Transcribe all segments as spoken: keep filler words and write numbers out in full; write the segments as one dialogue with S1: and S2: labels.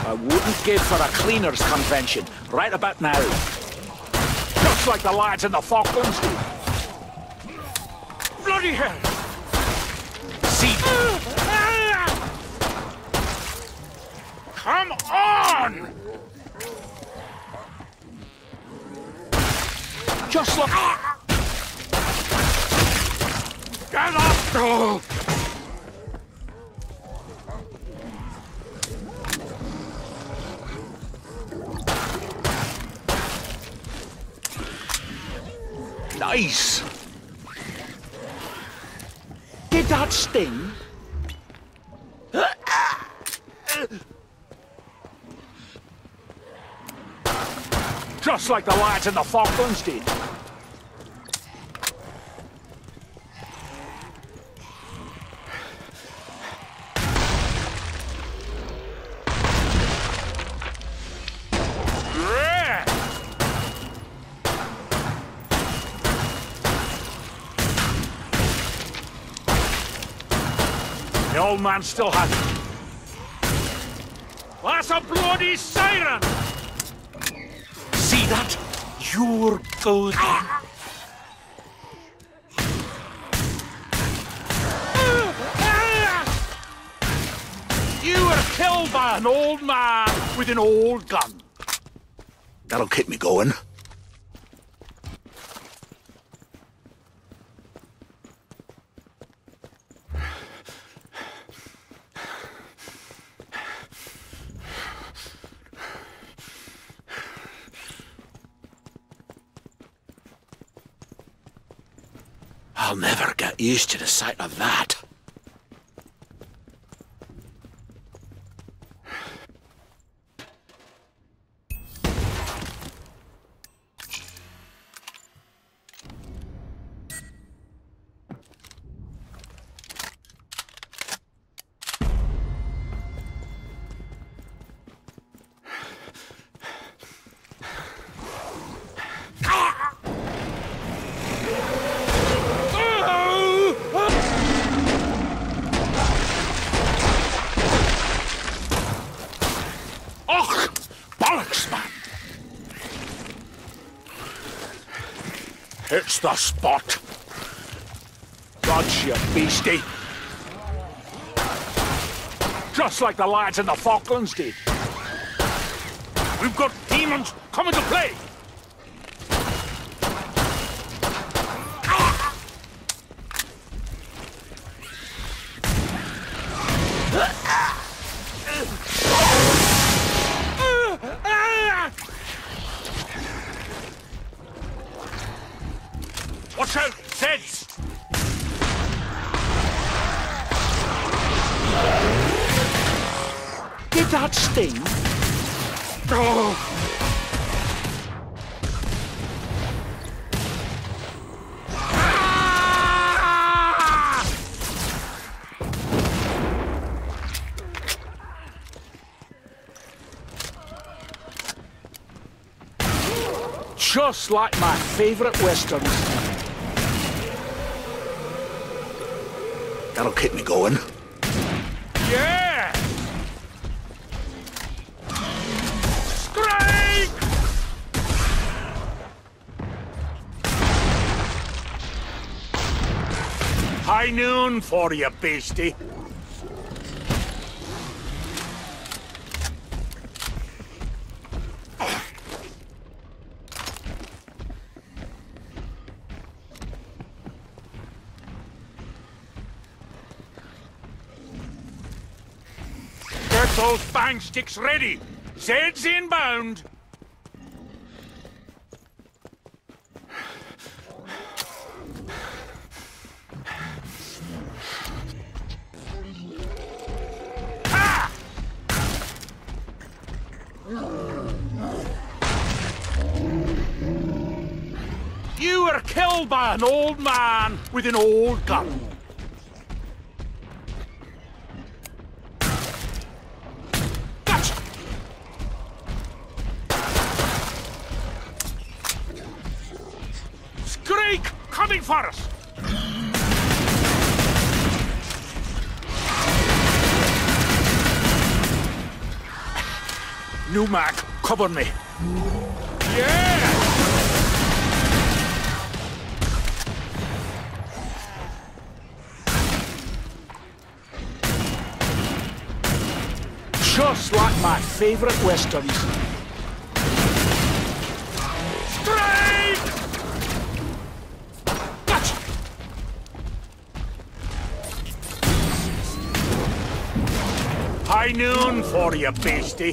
S1: I wouldn't give for a cleaners convention right about now. Just like the lads in the Falklands do. Bloody hell! See? Come on! Just look. Get up! Oh. Nice. Did that sting? Just like the lads in the Falklands did. The old man still has it. That's a bloody siren! See that? You're good. You were killed by an old man with an old gun. That'll keep me going. I'll never get used to the sight of that. It's the spot. Dodge, you beastie. Just like the lads in the Falklands did. We've got demons coming to play. Watch out, Zeds! Did that sting? Oh. Ah! Just like my favorite westerns. That'll keep me going. Yeah! Strike! High noon for you, beastie. Those bang sticks ready. Zed's inbound. Ah! You were killed by an old man with an old gun. Coming for us! New mag, cover me. Yeah! Just like my favorite westerns. Straight! Gotcha! High noon for you, beastie.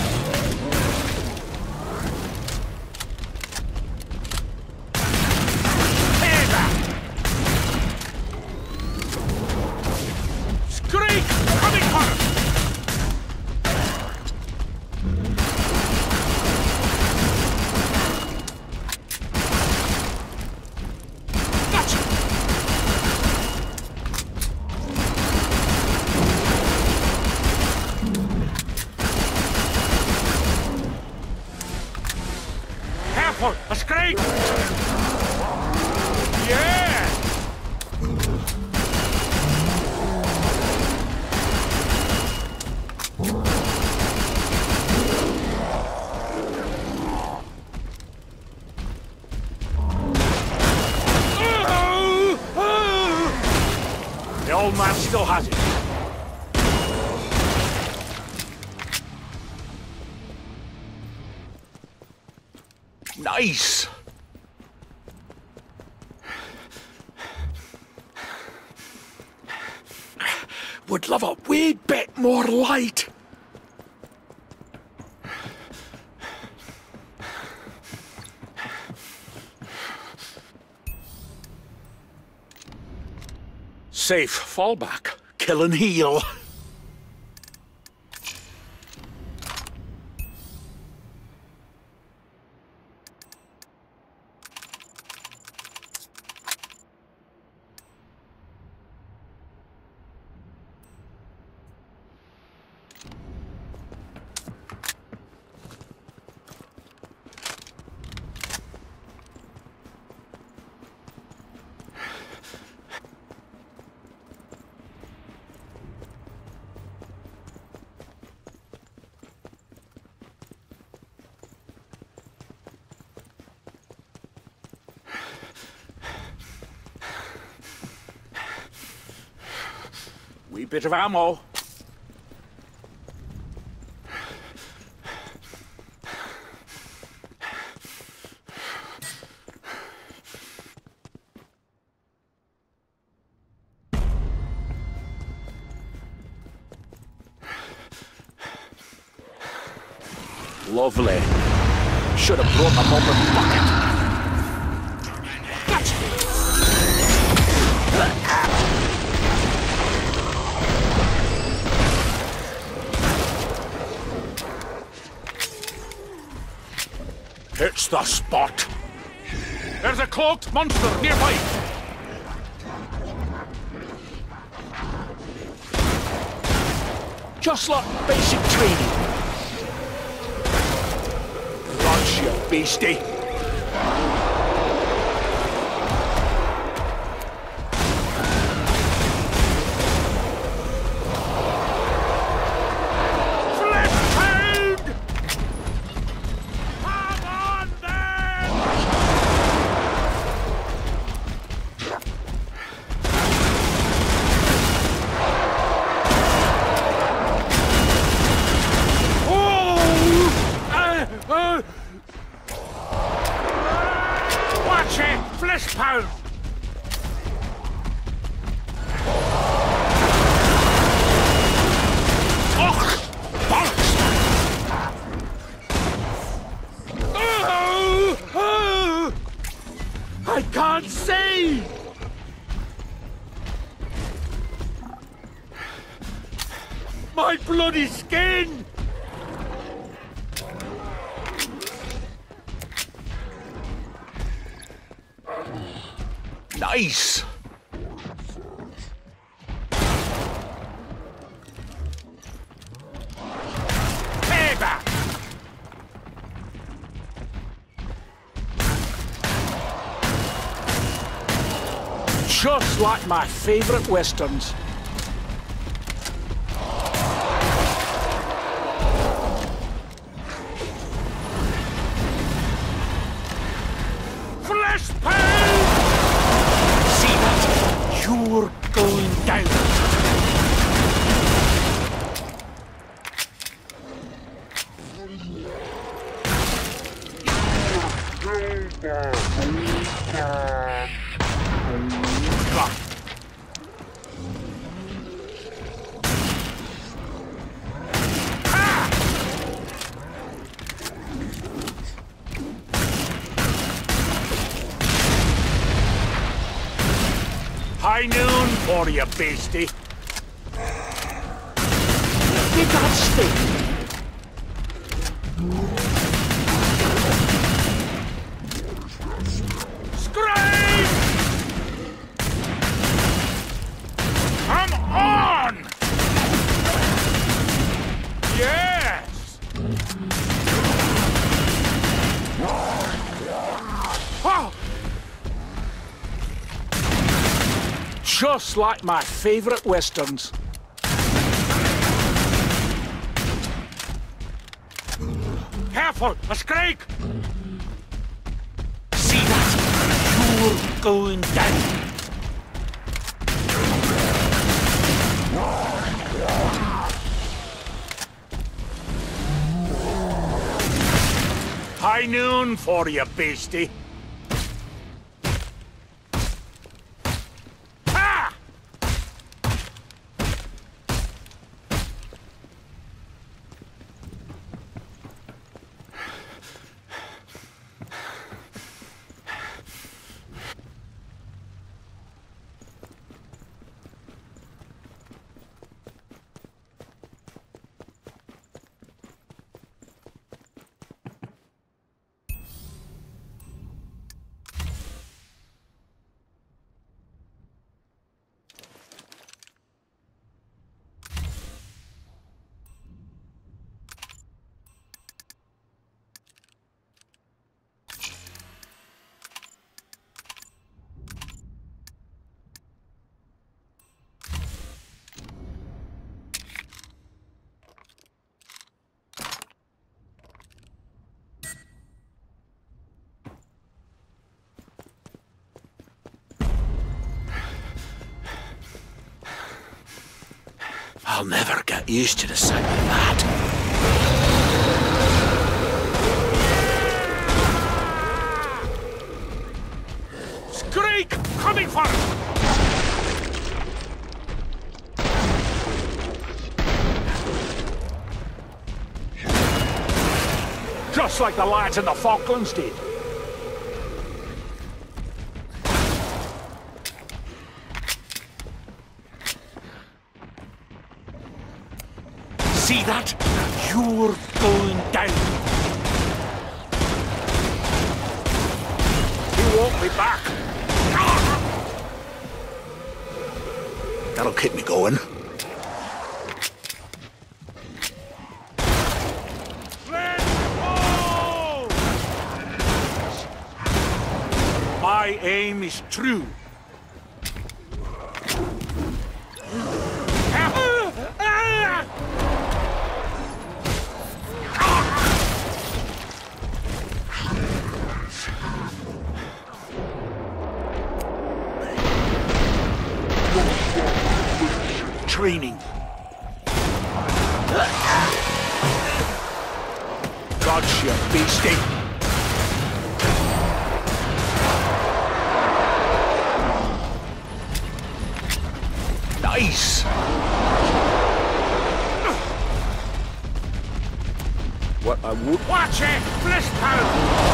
S1: A scrape! Yeah! The old man still has it. Nice! Would love a wee bit more light. Safe fallback, kill and heal. Wee bit of ammo. Lovely. Should have brought them up in bucket. It's the spot. There's a cloaked monster nearby. Just like basic training. Lunch, you beastie. Watch it! FleshPound! Och! Bollocks! Oh! Oh! I can't see! My bloody skin! Nice! Payback! Just like my favorite westerns. down. High noon for you, beastie. Did that stick? Scream! Come on! Yes! Oh! Just like my favorite westerns. Careful, a scrake! See that? You're going down. High noon for you, beastie. I'll never get used to the sound of that. Screak! Coming for it! Just like the lads in the Falklands did. See that? You're going down. You won't be back. That'll keep me going. Let's go! My aim is true. Training. Gotcha, beastie. Nice. What I would... Watch it! FleshPound!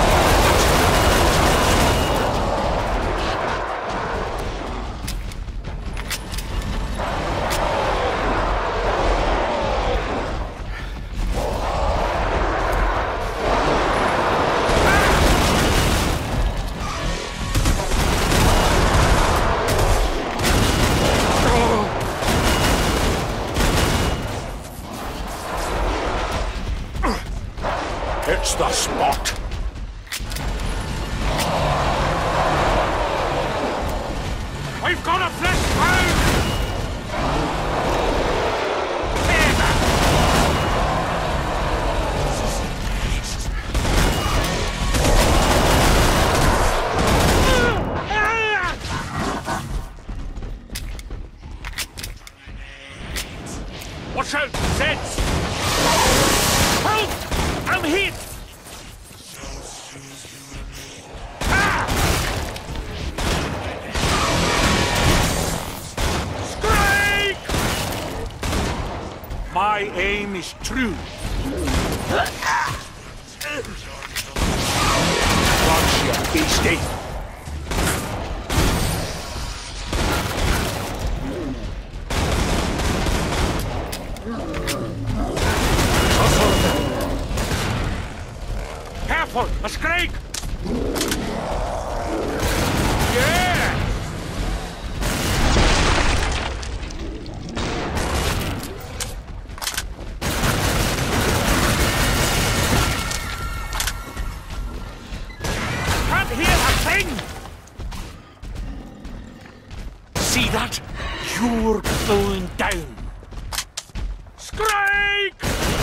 S1: It's the spot. We've got a FleshPound! Watch out, Zeds! Help! I'm hit! Ah! Strike! My aim is true. Watch your beastie. Careful, a scrake! Yeah! Can't hear a thing! See that? You're going down. Scrake!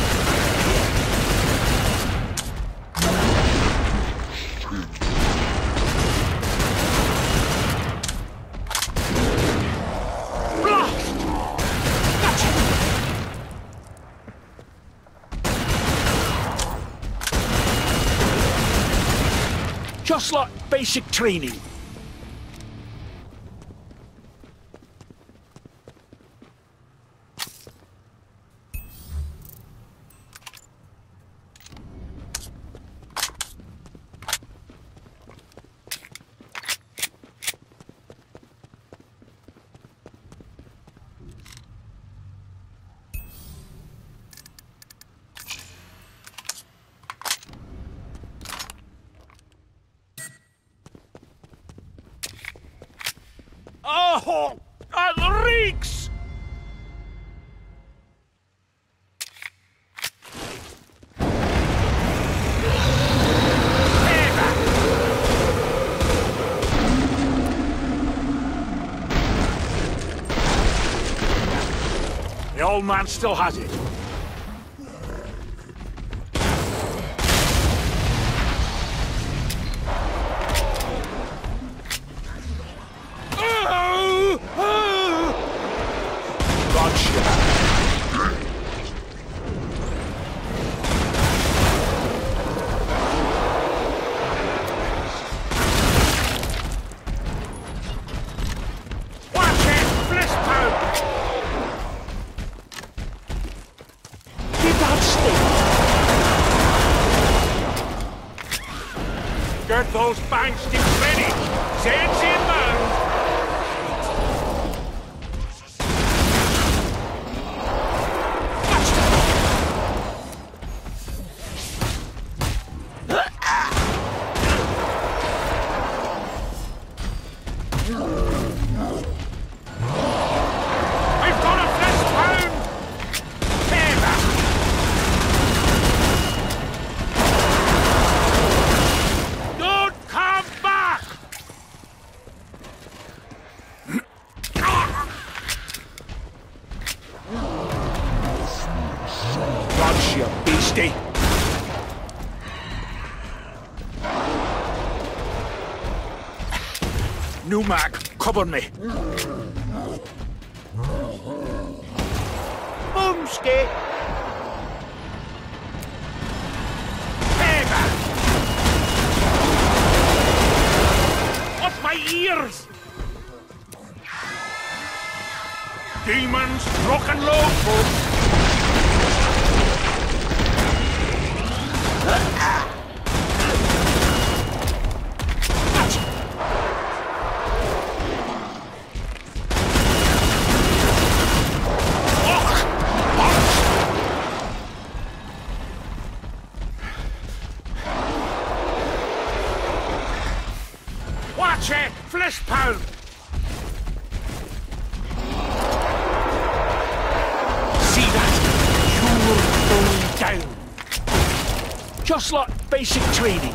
S1: Just like basic training. Oh, that reeks! The old man still has it. Get those bank sticks ready! Zeds inbound! We've got a FleshPound! You beastie! New mag, cover me! Boomski! Pega! What's my ears? Demons, rock and roll, folks! Watch it! FleshPound! See that? You're going down. Just like basic training.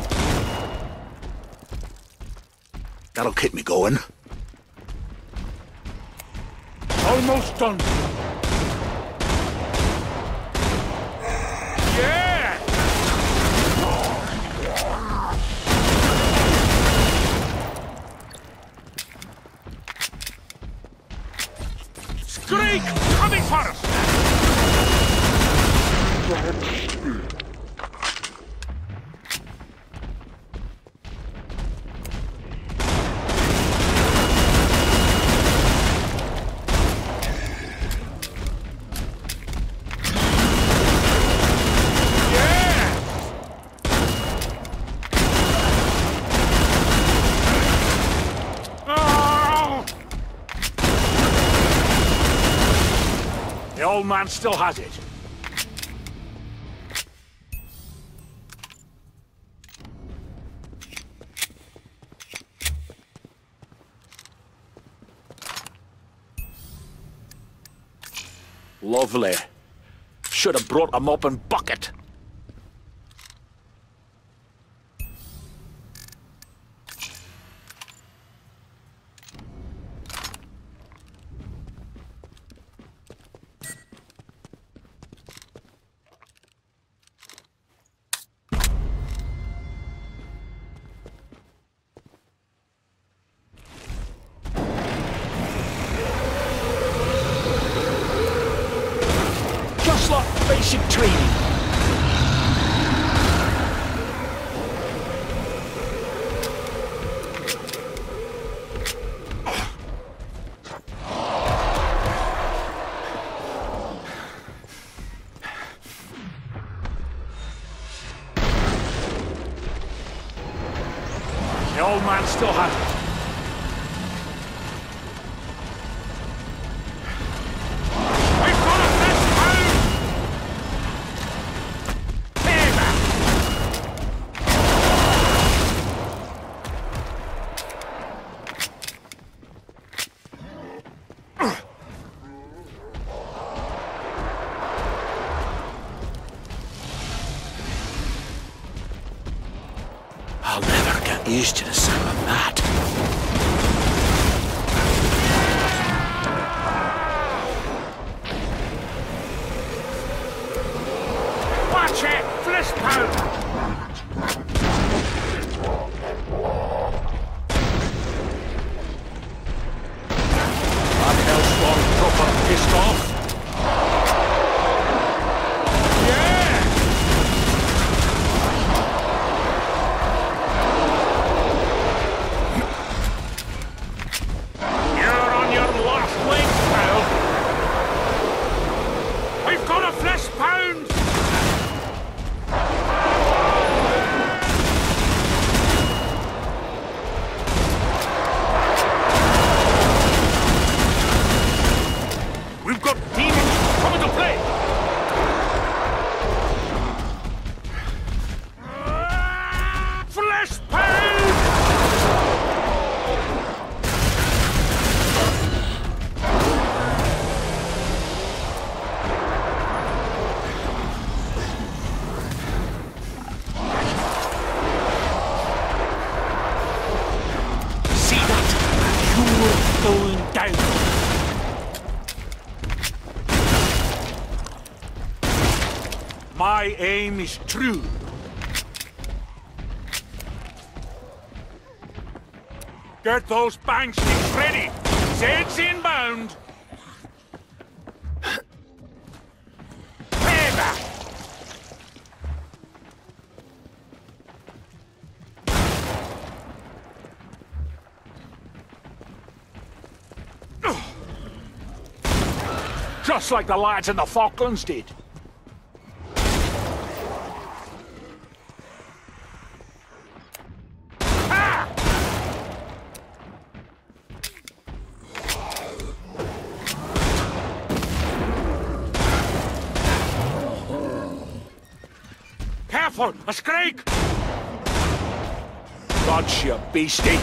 S1: That'll keep me going. Almost done. Yeah! Screak! Coming for us! The old man still has it. Lovely. Should have brought a mop and bucket. Basic training. The old man still has it. I'll never get used to the sound of that. Watch it! FleshPound! That hellspawn proper pissed off. Going down. My aim is true. Get those bang sticks ready. Zeds inbound. Payback. Just like the lads in the Falklands did. Ah! Careful! A scrake! Dodge, you beastie!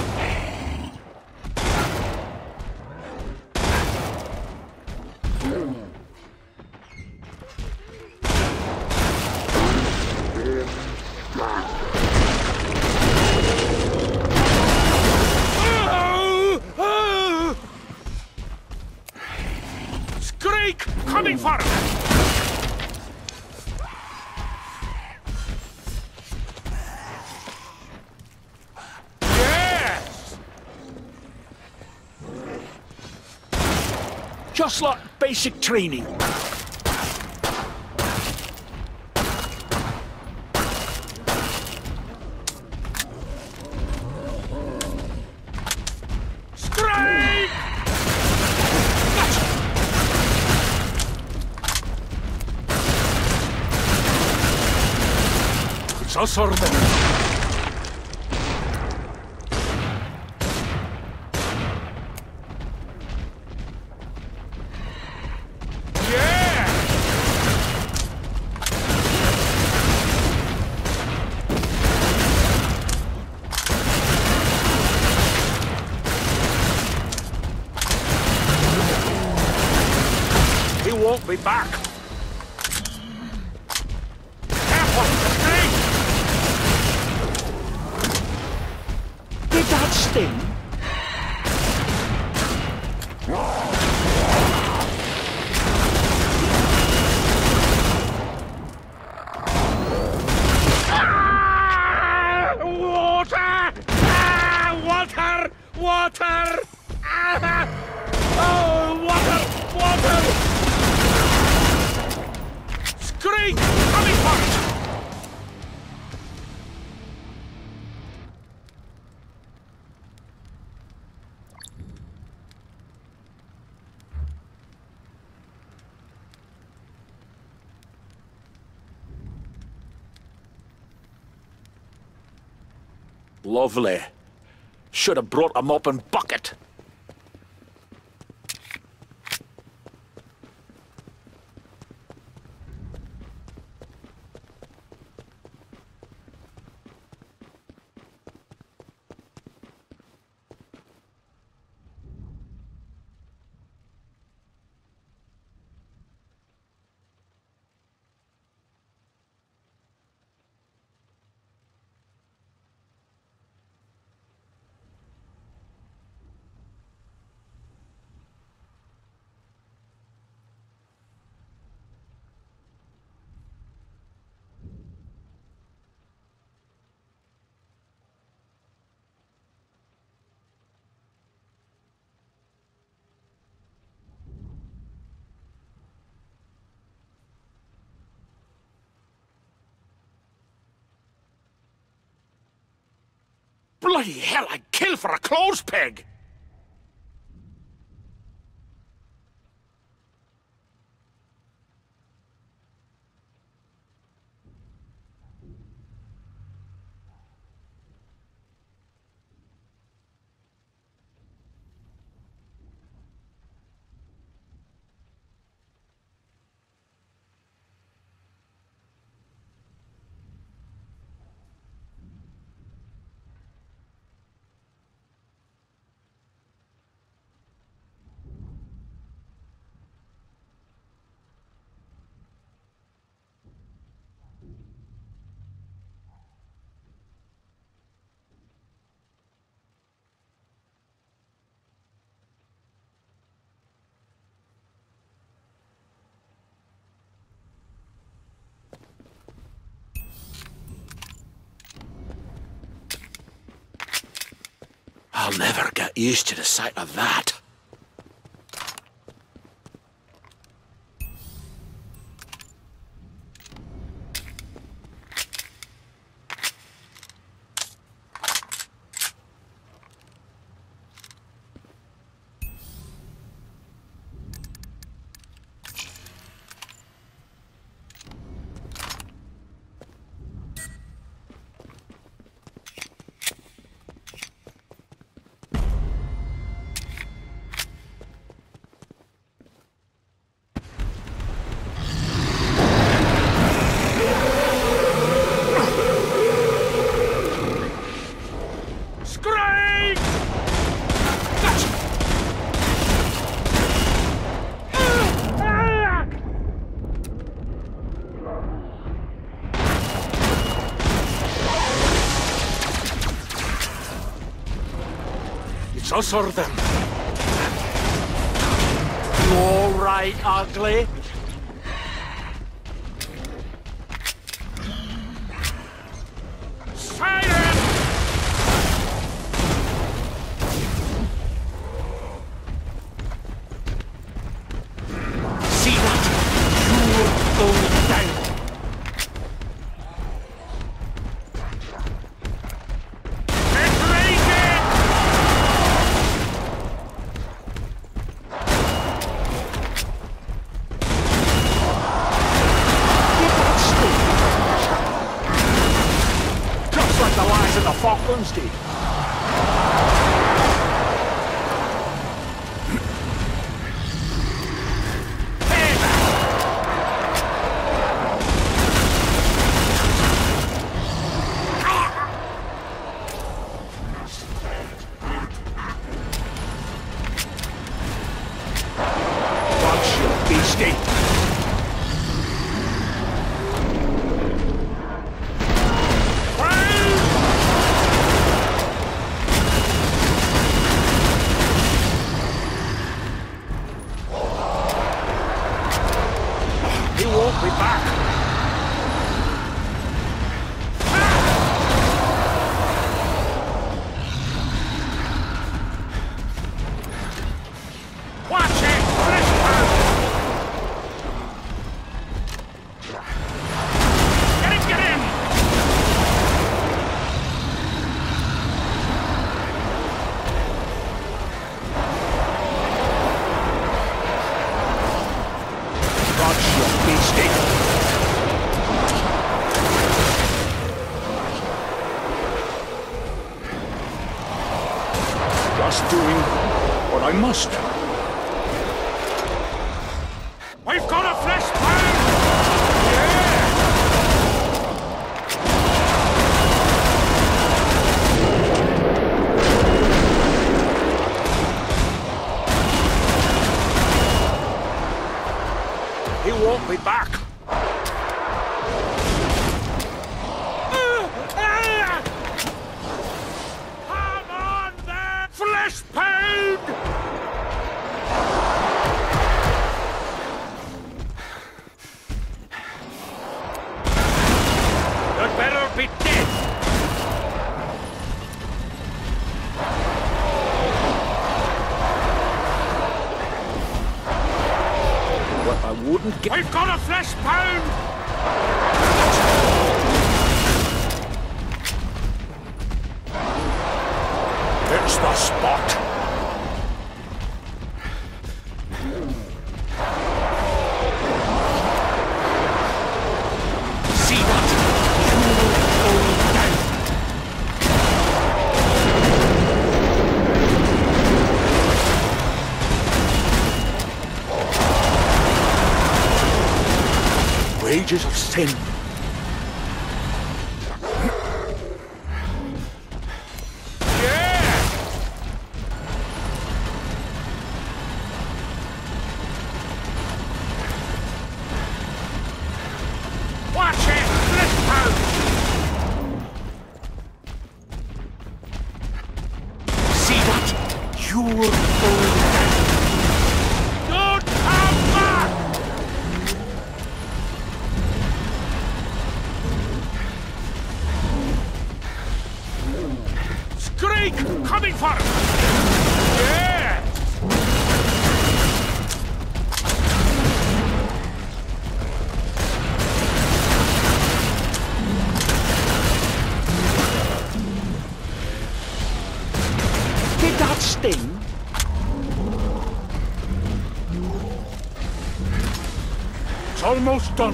S1: Coming for him! Yes! Just like basic training. It's us or them. Won't be back. Careful! Did that sting? Ah, water! Ah, water! Water! Ah, oh, water! Water! Scream! Coming for it! Lovely. Should have brought a mop and bucket. Bloody hell, I'd kill for a clothes peg! I'll never get used to the sight of that. It's us or them. You all right, ugly? Siren! See that? You're going down. Wednesday. Just doing what I must. We've got a flesh pound! Yeah! He won't be back. FleshPound! You'd better be dead! What I wouldn't get— We've got a FleshPound! It's the spot! See that? Going down! Wages of sin. You're going down. Don't come back! Screak! Coming for him! Yeah! Did that sting? It's almost done.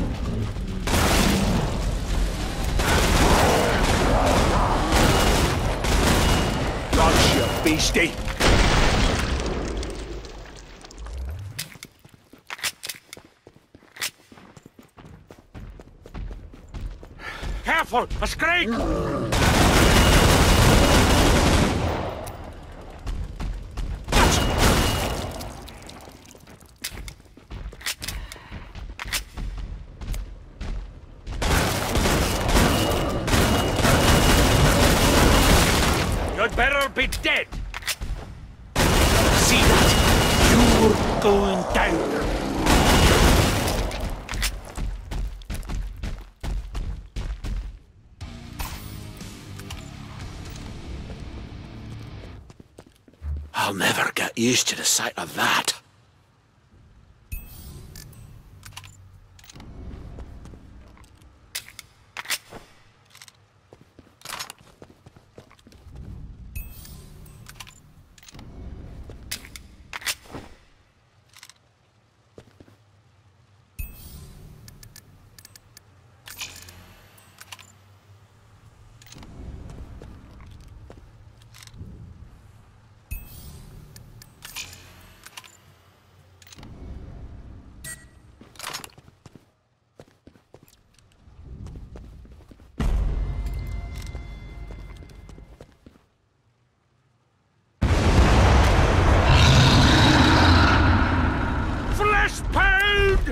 S1: Gotcha, beastie. Careful, a scrape! You'd better be dead! See that? You're going down! I'll never get used to the sight of that. FleshPound!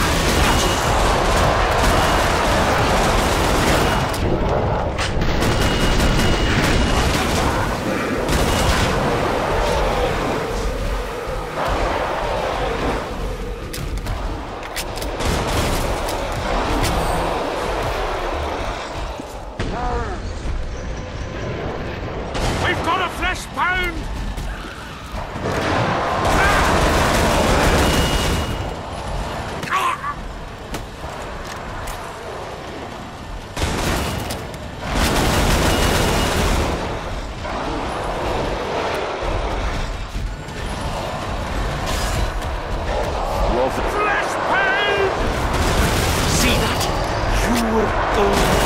S1: We've got a FleshPound!
S2: See that? Pure gold.